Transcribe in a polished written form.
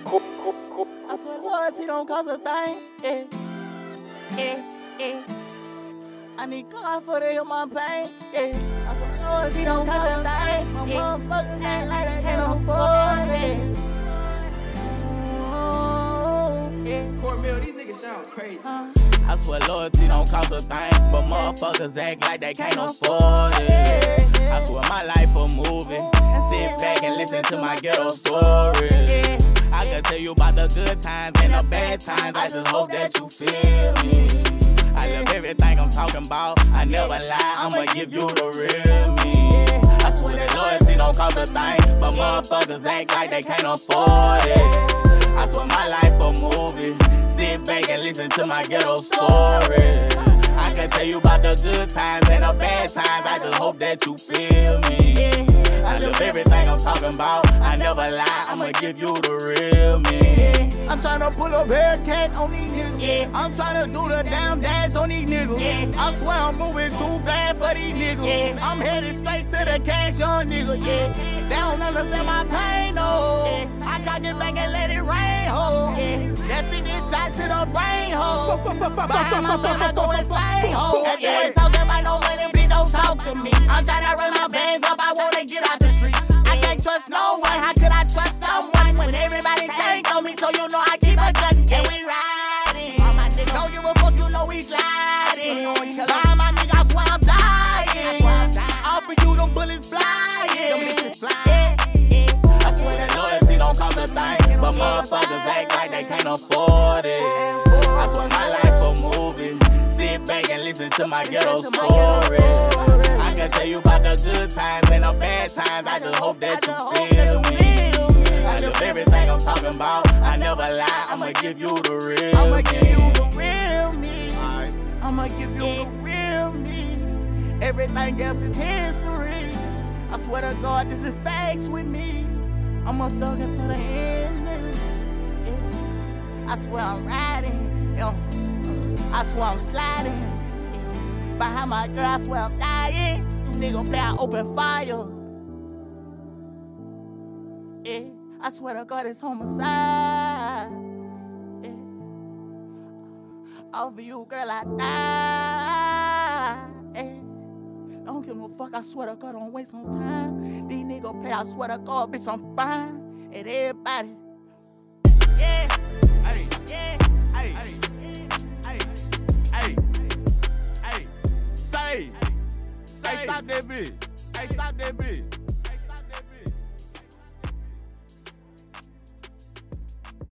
I swear loyalty don't cost a thing. I need God for to heal my pain. I swear loyalty don't cost a thing. My motherfuckers act like they can't afford it. Cornmeal, these niggas sound crazy. I swear loyalty don't cost a thing, but motherfuckers act like they can't afford it. I swear my life a movie. Sit back and listen to my ghetto stories. I can tell you about the good times and the bad times. I just hope that you feel me. I love everything I'm talking about. I never lie, I'ma give you the real me. I swear that loyalty don't cost a thing, but motherfuckers act like they can't afford it. I swear my life a movie. Sit back and listen to my ghetto stories. I can tell you about the good times and the bad times. I just hope that you feel me. I love everything I'm talking about. I never lie, I'ma give you the real me. I'm tryna pull up Hellcat on these niggas. I'm tryna do the damn dash on these niggas. I swear I'm moving too bad for these niggas. I'm headed straight to the cash, young nigga. They don't understand my pain, no. I got it back and let it rain, ho. That 50 shot to the brain, ho. Behind my phone, I go insane, ho. If you ain't talking about no money, bitch, don't talk to me. I'm tryna run my bands up, I wanna get out the street. I can't trust no one, how could I trust someone when everybody tank on me? So you know I keep a gun, and we riding. All my niggas don't give a fuck, you know we sliding. All my niggas, I swear I'm dying. All for you, them bullets flying. I swear that loyalty don't cost a thing, but motherfuckers act like they can't afford it. I swear my life a movie. Sit back and listen to my ghetto story. I can tell you about the good times and the bad times. I just hope that you feel me. I love everything I'm talking about. I never lie, I'ma give you the real me. I'ma give you the real me. I'ma give you the real me. Everything else is history. I swear to God, this is facts with me. I'm a thug until the end, nigga. I swear I'm riding, I swear I'm sliding. Behind my girl, I swear I'm dying. You nigga play, I open fire. I swear to God, it's homicide. Over you, girl, I die. Don't give no fuck, I swear to God, don't waste no time. These niggas play, I swear to God, bitch, I'm fine. And everybody, hey, say, stop that bitch. Hey, stop that bitch.